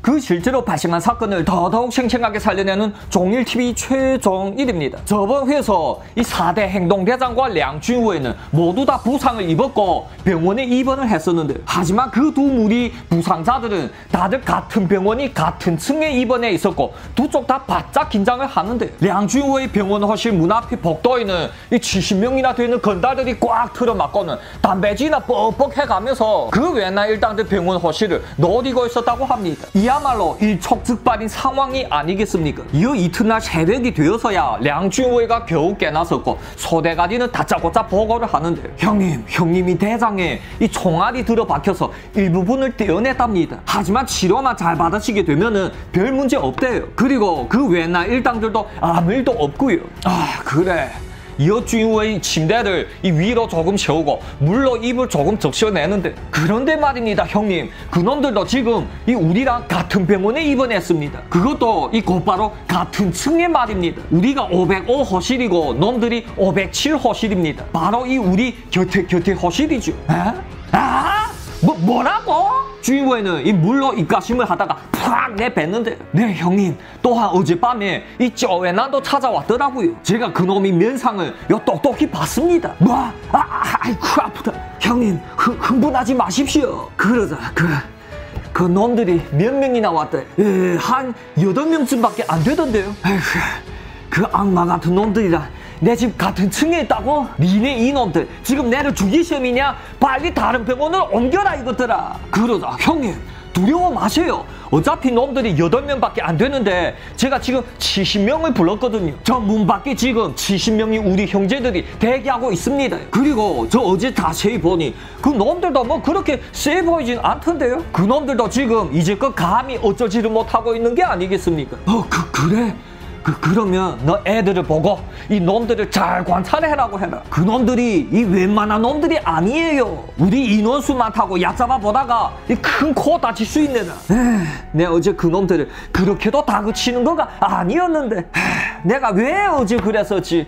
그 실제로 발생한 사건을 더더욱 생생하게 살려내는 종일TV 최종일입니다. 저번 회에서 이 4대 행동대장과 량준호에는 모두 다 부상을 입었고 병원에 입원을 했었는데, 하지만 그 두 무리 부상자들은 다들 같은 병원이 같은 층에 입원해 있었고 두 쪽 다 바짝 긴장을 하는데, 량준호의 병원 허실 문 앞에 복도에는 이 70명이나 되는 건달들이 꽉 틀어막고는 담배지나 뻑뻑 해가면서 그 외나 일당들 병원 허실을 노리고 있었다고 합니다. 이야말로 일촉즉발인 상황이 아니겠습니까? 이어 이튿날 새벽이 되어서야 량준호가 겨우 깨났었고 소대가리는 다짜고짜 보고를 하는데, 형님이 대장에 이 총알이 들어박혀서 일부분을 떼어냈답니다. 하지만 치료만 잘 받으시게 되면은 별 문제 없대요. 그리고 그 외나 일당들도 아무 일도 없고요. 아, 그래. 이어 준호의 침대를 이 위로 조금 세우고 물로 입을 조금 적셔내는데, 그런데 말입니다, 형님. 그놈들도 지금 이 우리랑 같은 병원에 입원했습니다. 그것도 이 곧바로 같은 층에 말입니다. 우리가 505 허실이고 놈들이 507 허실입니다. 바로 이 우리 곁에 허실이죠. 에? 아? 뭐라고? 주인공에는 이 물로 입가심을 하다가 팍 내뱉는데, 네 형님, 또한 어젯밤에 이 쪼외난도 찾아왔더라고요. 제가 그놈이 면상을 똑똑히 봤습니다. 뭐? 아이쿠 아프다. 형님, 흥분하지 마십시오. 그러자 그 놈들이 몇 명이나 왔대? 한 8명쯤밖에 안 되던데요. 에휴, 그 악마 같은 놈들이라 내 집 같은 층에 있다고? 니네 이놈들 지금 내를 죽일 셈이냐? 빨리 다른 병원을 옮겨라 이것들아. 그러자 형님, 두려워 마세요. 어차피 놈들이 8명밖에 안 되는데 제가 지금 70명을 불렀거든요. 저 문 밖에 지금 70명이 우리 형제들이 대기하고 있습니다. 그리고 저 어제 자세히 보니 그 놈들도 뭐 그렇게 세 보이진 않던데요. 그 놈들도 지금 이제껏 감히 어쩌지를 못하고 있는 게 아니겠습니까? 그래? 그러면 너 애들을 보고 이 놈들을 잘 관찰해라고 해라. 그 놈들이 이 웬만한 놈들이 아니에요. 우리 인원수 많다고 얕잡아 보다가 이 큰 코 다칠 수 있네라. 내 어제 그 놈들을 그렇게도 다그치는 거가 아니었는데 내가 왜 어제 그랬었지.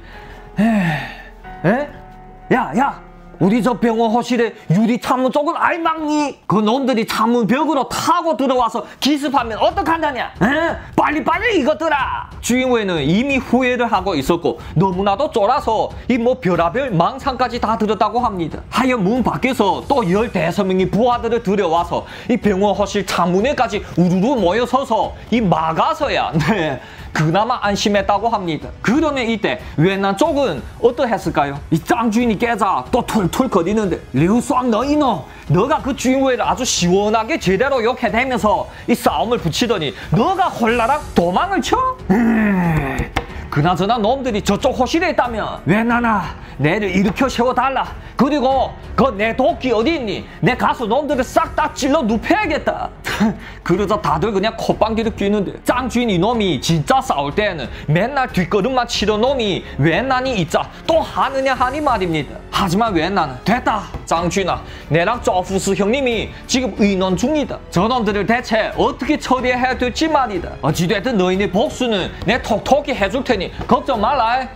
야, 우리 저 병원 허실에 유리 창문 쪽은 알막니? 그 놈들이 창문 벽으로 타고 들어와서 기습하면 어떡한다냐? 빨리 이것들아! 주인공에는 이미 후회를 하고 있었고 너무나도 쫄아서 이 뭐 별하별 망상까지 다 들었다고 합니다. 하여 문 밖에서 또 15명이 부하들을 들여와서 이 병원 허실 창문에까지 우르르 모여서서 이 막아서야 그나마 안심했다고 합니다. 그러면 이때 웬난 쪽은 어떠했을까요? 이 짱주인이 깨자 또 툴툴 거리는데, 류수왕 너 이놈, 너가 그 주인공을 아주 시원하게 제대로 욕해대면서 이 싸움을 붙이더니 너가 홀라랑 도망을 쳐? 그나저나 놈들이 저쪽 호실에 있다면 웬나나 내를 일으켜 세워달라. 그리고 그 내 도끼 어디 있니? 내 가서 놈들을 싹 다 찔러 눕혀야겠다. 그러자 다들 그냥 콧방귀를 뀌는데, 짱주인 이놈이 진짜 싸울 때에는 맨날 뒷걸음만 치던 놈이 웬난이 있자 또 하느냐 하니 말입니다. 하지만 웬난은 됐다 짱주인아, 내랑 쪼푸스 형님이 지금 의논 중이다. 저놈들을 대체 어떻게 처리해야 될지 말이다. 어찌됐든 너희네 복수는 내 톡톡히 해줄 테니 걱정 말라.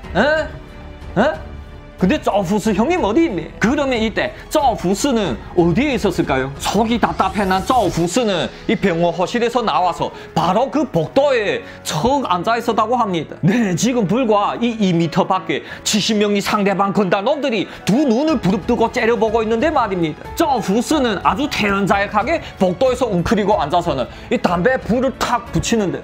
근데 쪼푸스 형님 어디 있니? 그러면 이때 쪼푸스는 어디에 있었을까요? 속이 답답해난 쪼푸스는 이 병원 허실에서 나와서 바로 그 복도에 척 앉아 있었다고 합니다. 네, 지금 불과 이 2m 밖에 70명이 상대방 건달 놈들이 두 눈을 부릅뜨고 째려보고 있는데 말입니다. 쪼푸스는 아주 태연자약하게 복도에서 웅크리고 앉아서는 이 담배에 불을 탁 붙이는데,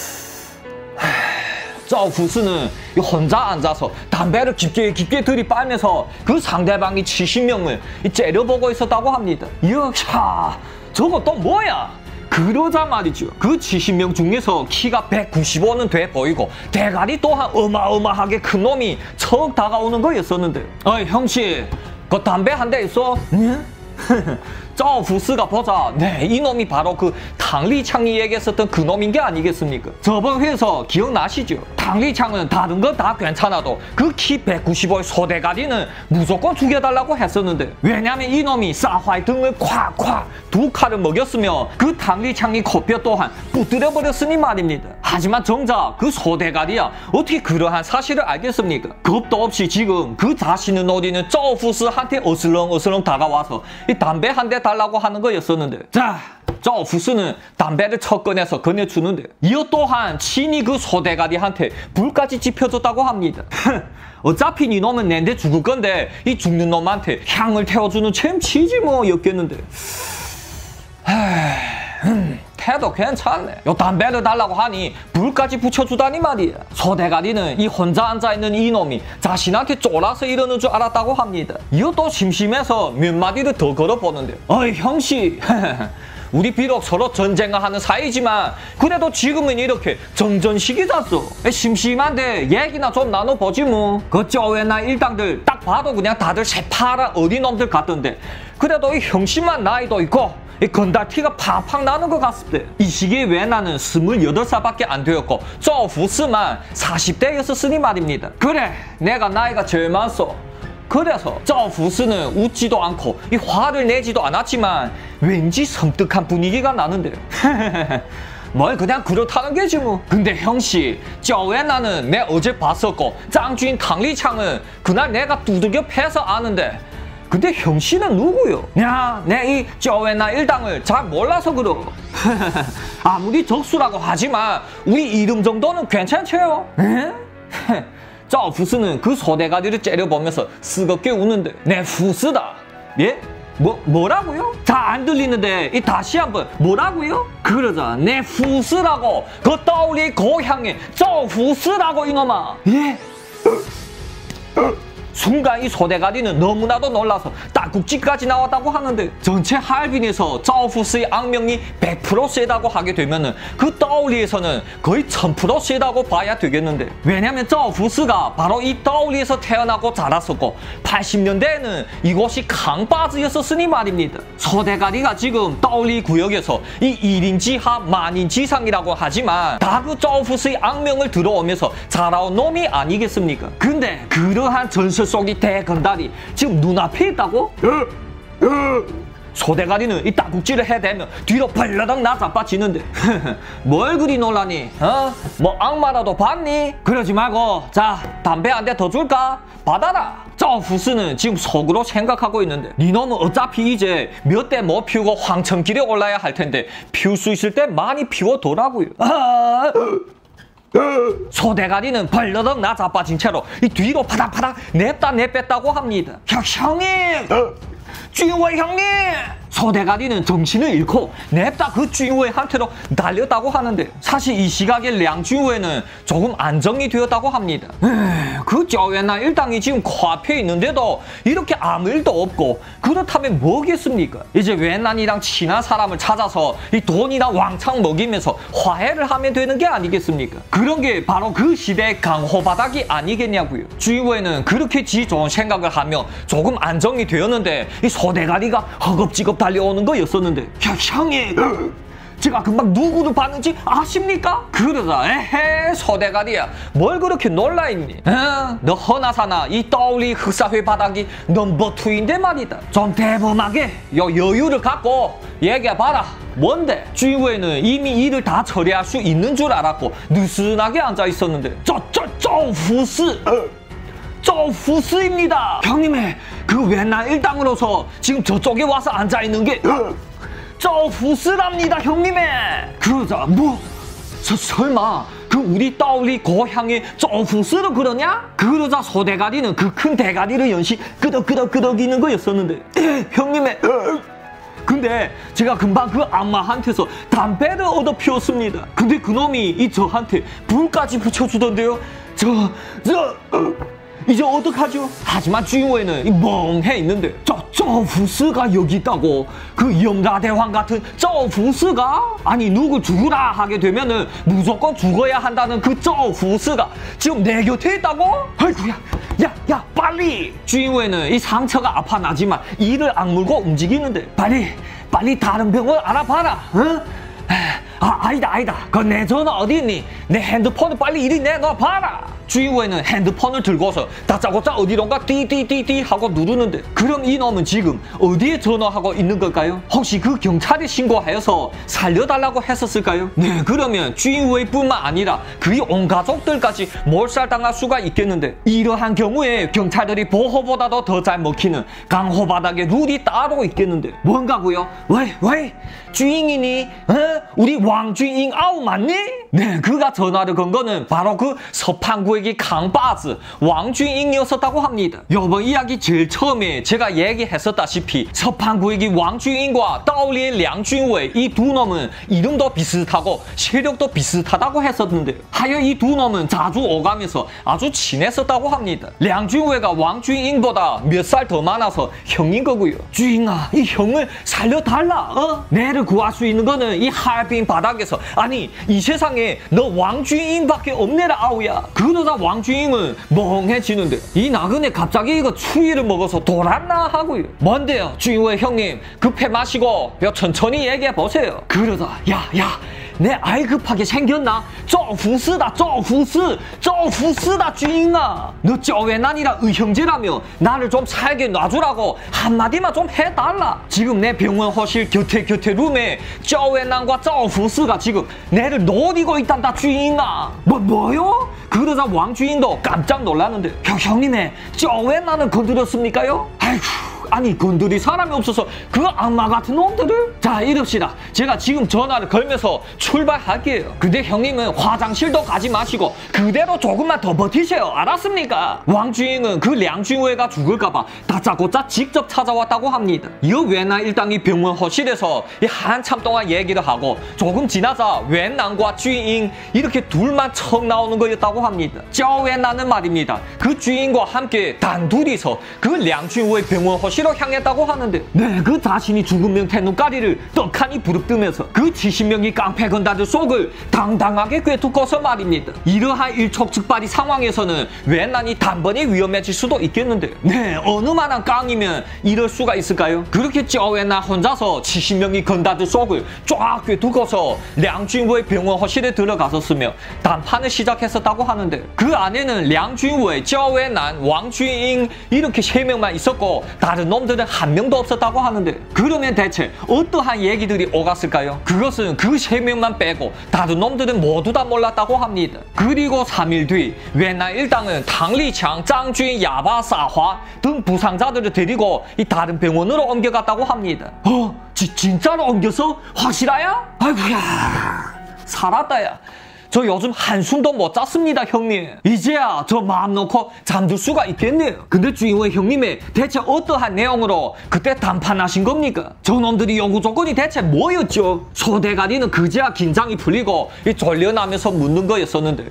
쪼푸스는 혼자 앉아서 담배를 깊게 들이빨면서 그 상대방이 70명을 째려보고 있었다고 합니다. 이야, 저거 또 뭐야? 그러자 말이죠. 그 70명 중에서 키가 195는 돼 보이고 대가리 또한 어마어마하게 큰 놈이 척 다가오는 거였었는데, 어이 형씨, 그 담배 한 대 있어? 응? 쪼푸스가 보자, 네, 이놈이 바로 그 탕리창이 얘기했었던 그 놈인 게 아니겠습니까? 저번 회에서 기억나시죠? 탕리창은 다른 건 다 괜찮아도 그 키 195의 소대가리는 무조건 죽여달라고 했었는데, 왜냐면 이놈이 사화의 등을 콱콱 두 칼을 먹였으며 그 탕리창이 코뼈 또한 부드려버렸으니 말입니다. 하지만 정작 그 소대가리야 어떻게 그러한 사실을 알겠습니까? 겁도 없이 지금 그 자신을 노리는 쪼푸스한테 어슬렁어슬렁 다가와서 이 담배 한 대 달라고 하는 거였었는데, 자, 저 부스는 담배를 첫 꺼내서 건네주는데 이어 또한 친히 그 소대가리한테 불까지 지펴줬다고 합니다. 어차피 이놈은 낸데 죽을 건데 이 죽는 놈한테 향을 태워주는 챔치지 뭐 였겠는데. 태도 괜찮네. 요 담배를 달라고 하니 불까지 붙여주다니 말이야. 소대가리는 이 혼자 앉아있는 이놈이 자신한테 쫄아서 이러는 줄 알았다고 합니다. 이것도 심심해서 몇 마디를 더 걸어보는데, 어이 형씨, 우리 비록 서로 전쟁을 하는 사이지만 그래도 지금은 이렇게 정전식이잖소. 심심한데 얘기나 좀 나눠보지 뭐. 그 쪼외나 일당들 딱 봐도 그냥 다들 새파란 어린 놈들 같던데 그래도 이 형씨만 나이도 있고 이 건달티가 팍팍 나는 것 같습니다. 이 시기에 왜 나는 28살밖에 안 되었고 저 부스만 40대였었으니 말입니다. 그래 내가 나이가 제일 많소. 그래서 저 부스는 웃지도 않고 이 화를 내지도 않았지만 왠지 섬뜩한 분위기가 나는데 뭘 그냥 그렇다는 게지 뭐. 근데 형씨 저왜 나는 내 어제 봤었고 짱주인 강리창은 그날 내가 두들겨 패서 아는데 근데 형씨는 누구요? 야, 내 이 쪼외나 일당을 잘 몰라서 그러. 아무리 적수라고 하지만 우리 이름 정도는 괜찮죠? 저 부스는 그 소대가리를 째려보면서 쓰겁게 우는데 내 부스다. 예? 뭐라고요? 잘 안 들리는데 이 다시 한번 뭐라고요? 그러자 내 부스라고 그 떠올리 고향에 저 부스라고 이놈아. 예? 순간 이 소대가리는 너무나도 놀라서 딸꾹질까지 나왔다고 하는데 전체 하얼빈에서 저우프스의 악명이 100% 세다고 하게 되면은 그 떠올리에서는 거의 1000% 세다고 봐야 되겠는데 왜냐면 저우프스가 바로 이 떠올리에서 태어나고 자랐었고 80년대에는 이곳이 강바즈였었으니 말입니다. 소대가리가 지금 떠올리 구역에서 이 1인 지하 만인 지상이라고 하지만 다 그 저우프스의 악명을 들어오면서 자라온 놈이 아니겠습니까? 근데 그러한 전설 속이 대건달이 지금 눈앞에 있다고? 소대가리는 이 딱국질을 해대면 뒤로 벌러덩 나자빠지는데 뭘 그리 놀라니? 뭐 악마라도 봤니? 그러지 말고 자 담배 한 대 더 줄까? 받아라. 저 부스는 지금 속으로 생각하고 있는데 니놈은 어차피 이제 몇 대 못 피우고 황천길에 올라야 할 텐데 피울 수 있을 때 많이 피워둬라고요. 소대가리는 벌러덩 나자빠진 채로 이 뒤로 파닥파닥 냅다 내뺐다고 합니다. 형님! 주인의 형님! 소대가리는 정신을 잃고 냅다 그 주인의한테로 달렸다고 하는데 사실 이 시각에 량주인의는 조금 안정이 되었다고 합니다. 그 쪼외나 일당이 지금 코앞에 있는데도 이렇게 아무 일도 없고 그렇다면 뭐겠습니까? 이제 웬난이랑 친한 사람을 찾아서 이 돈이나 왕창 먹이면서 화해를 하면 되는 게 아니겠습니까? 그런 게 바로 그 시대의 강호바닥이 아니겠냐고요. 주인의는 그렇게 지 좋은 생각을 하며 조금 안정이 되었는데 이 소대가리가 허겁지겁 달려오는 거였었는데 형님 제가 금방 누구를 봤는지 아십니까? 그러자 에헤 소대가리야 뭘 그렇게 놀라있니? 너 허나사나 이 떠올리 흑사회 바닥이 넘버 2인데 말이다. 좀 대범하게 여유를 갖고 얘기해봐라. 뭔데? 주인회는 이미 일을 다 처리할 수 있는 줄 알았고 느슨하게 앉아있었는데 저부스입니다. 형님의 그 웬날 일당으로서 지금 저쪽에 와서 앉아있는 게 저부스랍니다 형님의. 그러자 뭐 설마 그 우리 떠올리 고향의 저부스로 그러냐? 그러자 소대가리는 그 큰 대가리를 연시 끄덕끄덕이는 거였었는데 형님의 근데 제가 금방 그 악마한테서 담배를 얻어 피웠습니다. 근데 그놈이 저한테 불까지 붙여주던데요. 이제 어떡하죠? 하지만 주인공에는 멍해 있는데 저 부스가 여기 있다고. 그 염라대왕 같은 저 부스가? 아니 누구 죽으라 하게 되면은 무조건 죽어야 한다는 그 저 부스가 지금 내 곁에 있다고? 아이고야 야 빨리. 주인공에는 이 상처가 아파나지만 이를 악물고 움직이는데 빨리 다른 병원 알아봐라. 응? 아니다. 그 내 전화 어디 있니? 내 핸드폰을 빨리 이리 내놔봐라. 주인웨이는 핸드폰을 들고서 다짜고짜 어디론가 띠띠띠띠 하고 누르는데 그럼 이놈은 지금 어디에 전화하고 있는 걸까요? 혹시 그 경찰에 신고하여서 살려달라고 했었을까요? 네, 그러면 주인웨이뿐만 아니라 그의 온 가족들까지 몰살당할 수가 있겠는데 이러한 경우에 경찰들이 보호보다도 더 잘 먹히는 강호바닥에 룰이 따로 있겠는데 뭔가고요? 왜? 주인이니? 우리 왕주인 아우 맞니? 네, 그가 전화를 건 거는 바로 그 서판구역의 강바즈 왕주인이었었다고 합니다. 이번 이야기 제일 처음에 제가 얘기했었다시피 서판구역의 왕주인과 다오리의 량준웨이 이 두 놈은 이름도 비슷하고 세력도 비슷하다고 했었는데 하여 이 두 놈은 자주 오가면서 아주 친했었다고 합니다. 량준웨이가 왕주인보다 몇 살 더 많아서 형인 거고요. 주인아, 이 형을 살려달라. 내를 구할 수 있는 거는 이 하얼빈 바닥에서 아니 이 세상에 너 왕주인밖에 없네라 아우야. 그러다 왕주인은 멍해지는데 이 나그네 갑자기 이거 추위를 먹어서 돌았나 하고요. 뭔데요 주인의 형님, 급해 마시고 천천히 얘기해 보세요. 그러다 야 내 아이 급하게 생겼나? 후스다 주인아. 너 쪼외난이라 의형제라며 나를 좀 살게 놔주라고 한마디만 좀 해달라. 지금 내 병원 허실 곁에 룸에 쪼외난과 후스가 지금 내를 노리고 있단다 주인아. 뭐요? 그러자 왕주인도 깜짝 놀랐는데 형님의 쪼외난을 건드렸습니까요? 아이고, 아니 건드릴 사람이 없어서 그 악마 같은 놈들을? 자, 이럽시다. 제가 지금 전화를 걸면서 출발할게요. 근데 형님은 화장실도 가지 마시고 그대로 조금만 더 버티세요. 알았습니까? 왕주인은 그 량준웨이가 죽을까봐 다짜고짜 직접 찾아왔다고 합니다. 이 웬난 일당이 병원 허실에서 한참 동안 얘기를 하고 조금 지나자 웬난과 주인 이렇게 둘만 척 나오는 거였다고 합니다. 저 웬난은 말입니다. 그 주인과 함께 단둘이서 그 량준웨이 병원 허실 향했다고 하는데 네, 그 자신이 죽은 명태 눈가리를 떡하니 부릅뜨면서 그 70명의 깡패 건달들 속을 당당하게 꿰뚫고서 말입니다. 이러한 일촉즉발의 상황에서는 웬난이 단번에 위험해질 수도 있겠는데 네, 어느 만한 깡이면 이럴 수가 있을까요? 그렇겠죠. 웬난 혼자서 70명의 건달들 속을 쫙 꿰뚫고서 량준웨이 병원 허실에 들어갔었으며 단판을 시작했었다고 하는데 그 안에는 량준웨이, 쩌웬난, 왕주인 이렇게 3명만 있었고 다른 놈들은 한 명도 없었다고 하는데 그러면 대체 어떠한 얘기들이 오갔을까요? 그것은 그 3명만 빼고 다른 놈들은 모두 다 몰랐다고 합니다. 그리고 3일 뒤 웬난 일당은 탕리창, 짱주인, 야바사화 등 부상자들을 데리고 이 다른 병원으로 옮겨갔다고 합니다. 진짜로 옮겨서? 확실하야? 아이고야, 살았다야. 저 요즘 한숨도 못 잤습니다 형님. 이제야 저 마음 놓고 잠들 수가 있겠네요. 근데 주인의 형님의 대체 어떠한 내용으로 그때 단판하신 겁니까? 저놈들이 요구 조건이 대체 뭐였죠? 소대가리는 그제야 긴장이 풀리고 졸려나면서 묻는 거였었는데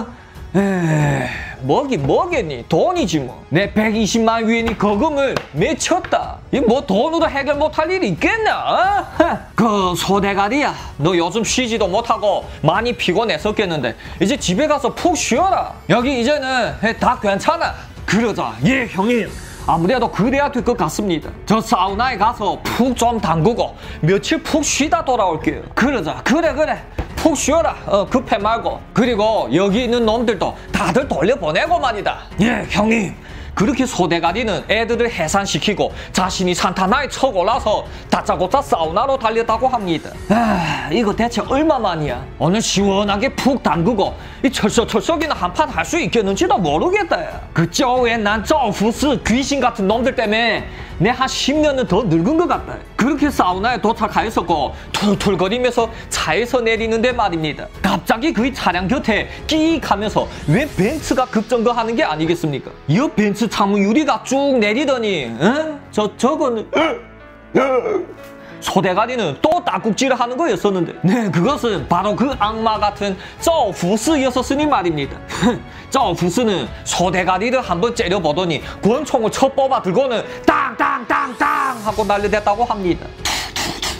뭐겠니? 돈이지 뭐. 내 120만 위엔이 거금을 맺혔다. 이 뭐 돈으로 해결 못할 일이 있겠나? 그 소대가리야, 너 요즘 쉬지도 못하고 많이 피곤했었겠는데 이제 집에 가서 푹 쉬어라. 여기 이제는 다 괜찮아. 그러자 예 형님, 아무래도 그래야 될 것 같습니다. 저 사우나에 가서 푹 좀 담그고 며칠 푹 쉬다 돌아올게요. 그러자 그래 푹 쉬어라. 급해 말고. 그리고 여기 있는 놈들도 다들 돌려보내고 말이다. 예 형님. 그렇게 소대가리는 애들을 해산시키고 자신이 산타나에 척 올라서 다짜고짜 사우나로 달렸다고 합니다. 이거 대체 얼마만이야? 오늘 시원하게 푹 담그고 이 철썩철썩이나 한판 할 수 있겠는지도 모르겠다. 그 쪼웬 난 쪼후스 귀신 같은 놈들 때문에 내 한 10년은 더 늙은 것 같다. 그렇게 사우나에 도착하였었고 툴툴거리면서 차에서 내리는데 말입니다. 갑자기 그 차량 곁에 끼익 하면서 왜 벤츠가 급정거하는 게 아니겠습니까? 이 벤츠 창문 유리가 쭉 내리더니 저거는 소대가리는 또 딱국질을 하는 거였었는데 네, 그것은 바로 그 악마 같은 쪼후스였었으니 말입니다. 쪼후스는 소대가리를 한번 째려보더니 권총을 쳐 뽑아 들고는 땅땅땅땅 하고 난리댔다고 합니다.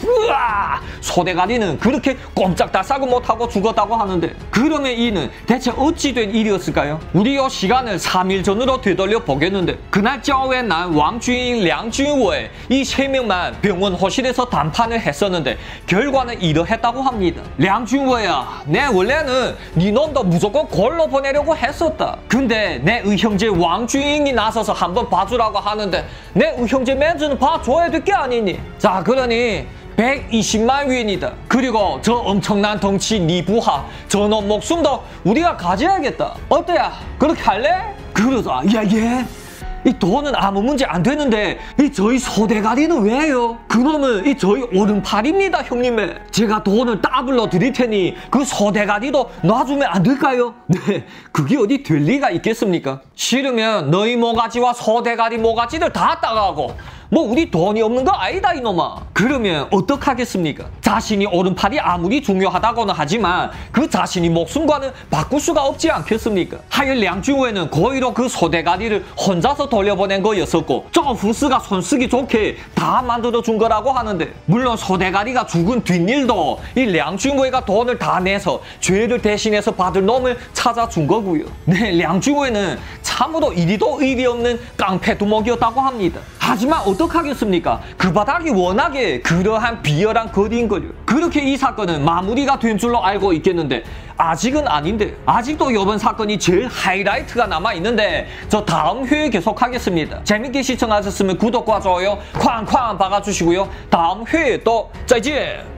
으아! 소대가리는 그렇게 꼼짝달싹을 못하고 죽었다고 하는데 그러면 이는 대체 어찌 된 일이었을까요? 우리 요 시간을 3일 전으로 되돌려 보겠는데 그날 짜오의 난 왕준잉, 량준웨이 이 세 명만 병원 호실에서談판을 했었는데 결과는 이러했다고 합니다. 량준웨이야, 내 원래는 네 놈도 무조건 골로 보내려고 했었다. 근데 내 의형제 왕준잉이 나서서 한번 봐주라고 하는데 내 의형제 맨즈는 봐줘야 될 게 아니니. 자, 그러니 120만 위엔이다. 그리고 저 엄청난 덩치 니 부하 저놈 목숨도 우리가 가져야겠다. 어때야? 그렇게 할래? 그러자 예. 이 돈은 아무 문제 안 되는데 이 저희 소대가리는 왜요? 그놈은 이 저희 오른팔입니다, 형님의. 제가 돈을 따블로 드릴 테니 그 소대가리도 놔주면 안 될까요? 네, 그게 어디 될 리가 있겠습니까? 싫으면 너희 모가지와 소대가리 모가지를 다 따가고 뭐 우리 돈이 없는 거 아니다 이놈아. 그러면 어떡하겠습니까? 자신이 오른팔이 아무리 중요하다고는 하지만 그 자신이 목숨과는 바꿀 수가 없지 않겠습니까? 하여 량준웨이는 고의로 그 소대가리를 혼자서 돌려보낸 거였었고 쪼후스가 손쓰기 좋게 다 만들어준 거라고 하는데 물론 소대가리가 죽은 뒷일도 이 량준웨이가 돈을 다 내서 죄를 대신해서 받을 놈을 찾아준 거고요. 네, 량준웨이는 참으로 이리도 의리 없는 깡패 두목이었다고 합니다. 하지만 어떡하겠습니까? 그 바닥이 워낙에 그러한 비열한 거리인걸요. 그렇게 이 사건은 마무리가 된 줄로 알고 있겠는데 아직은 아닌데 아직도 이번 사건이 제일 하이라이트가 남아있는데 저 다음 회에 계속하겠습니다. 재밌게 시청하셨으면 구독과 좋아요 쾅쾅 박아주시고요. 다음 회에 또 짜이지!